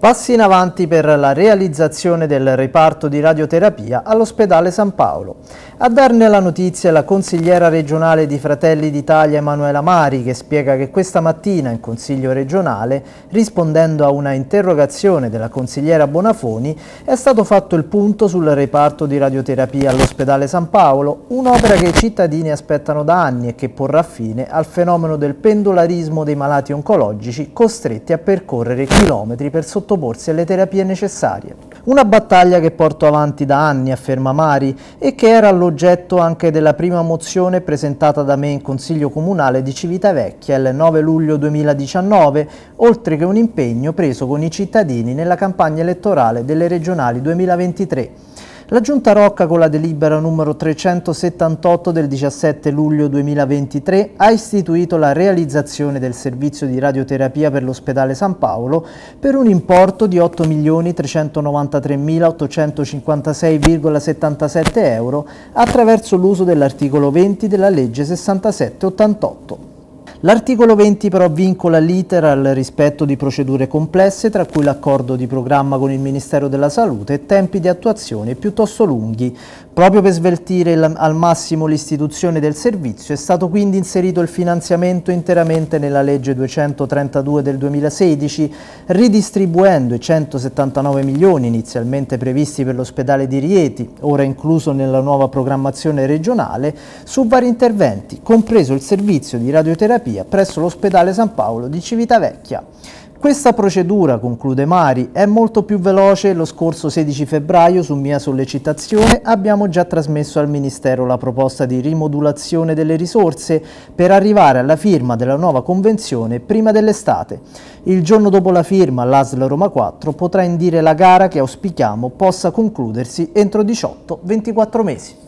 Passi in avanti per la realizzazione del reparto di radioterapia all'ospedale San Paolo. A darne la notizia è la consigliera regionale di Fratelli d'Italia Emanuela Mari, che spiega che questa mattina in Consiglio regionale, rispondendo a una interrogazione della consigliera Bonafoni, è stato fatto il punto sul reparto di radioterapia all'ospedale San Paolo, un'opera che i cittadini aspettano da anni e che porrà fine al fenomeno del pendolarismo dei malati oncologici costretti a percorrere chilometri per sottoporsi alle terapie necessarie. Una battaglia che porto avanti da anni, afferma Mari, e che era all'oggetto anche della prima mozione presentata da me in Consiglio Comunale di Civitavecchia il 9 luglio 2019, oltre che un impegno preso con i cittadini nella campagna elettorale delle regionali 2023. La Giunta Rocca, con la delibera numero 378 del 17 luglio 2023, ha istituito la realizzazione del servizio di radioterapia per l'ospedale San Paolo per un importo di 8.393.856,77 euro attraverso l'uso dell'articolo 20 della legge 6788. L'articolo 20 però vincola l'iter al rispetto di procedure complesse, tra cui l'accordo di programma con il Ministero della Salute e tempi di attuazione piuttosto lunghi. Proprio per sveltire al massimo l'istituzione del servizio è stato quindi inserito il finanziamento interamente nella legge 232 del 2016, ridistribuendo i 179 milioni inizialmente previsti per l'ospedale di Rieti, ora incluso nella nuova programmazione regionale, su vari interventi, compreso il servizio di radioterapia presso l'ospedale San Paolo di Civitavecchia. Questa procedura, conclude Mari, è molto più veloce e lo scorso 16 febbraio, su mia sollecitazione, abbiamo già trasmesso al Ministero la proposta di rimodulazione delle risorse per arrivare alla firma della nuova convenzione prima dell'estate. Il giorno dopo la firma, l'ASL Roma 4 potrà indire la gara che auspichiamo possa concludersi entro 18-24 mesi.